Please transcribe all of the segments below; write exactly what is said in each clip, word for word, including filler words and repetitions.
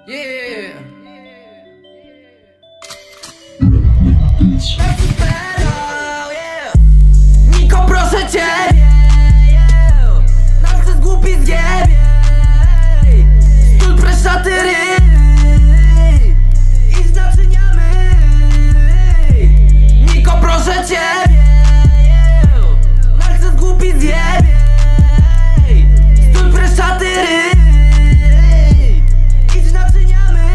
Yeah. Niko, proszę ciebie, narcyz głupi zgiebie, stul preszaty ryj, idź naczyniamy. Niko, proszę ciebie, narcyz głupi zgiebie, stul preszaty ryj, idź naczyniamy.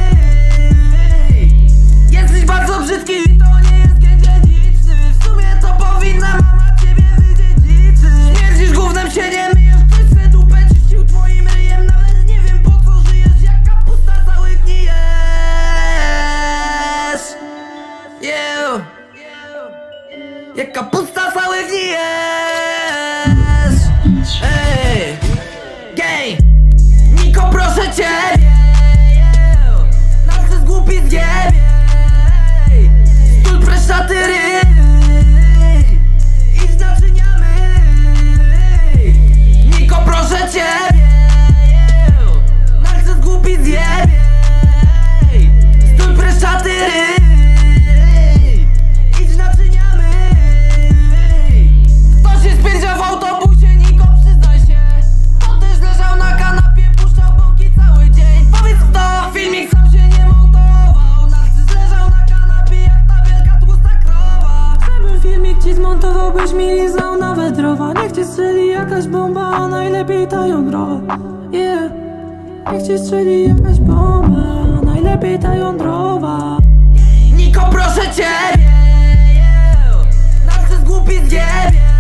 Jesteś bardzo brzydki i to nie jest gen dziedziczny. W sumie to powinna mama ciebie wydziedziczyć. Śmierdzisz gównem, się nie myjesz, ktoś swe dupę czyścił twoim ryjem. Nawet nie wiem po co żyjesz, jak kapusta cały gnijesz. Yeah. Jak kapusta cały gnijesz. Ej, gej. Niko, proszę ciebie, narcyz głupi zgiebie, stul preszaty ryj, idź naczyniamy. Niko, proszę ciebie, narcyz głupi zgiebie, stul preszaty ryj, idź naczyniamy. Ktoś się spierdział w autobusie, Niko, przyznaj się. To też leżał na kanapie, puszczał bąki cały dzień. Powiedz kto, filmik sam się nie montował. Narcyz leżał na kanapie jak ta wielka tłusta krowa. Żebym filmik ci zmontował, byś mi lizał nawet drowa. Niech ci strzeli jakaś bomba, a najlepiej ta jądrowa. Yeah. Niech ci strzeli jakaś bomba, a najlepiej ta jądrowa. Niko, proszę ciebie, narcyz głupi zgiebie,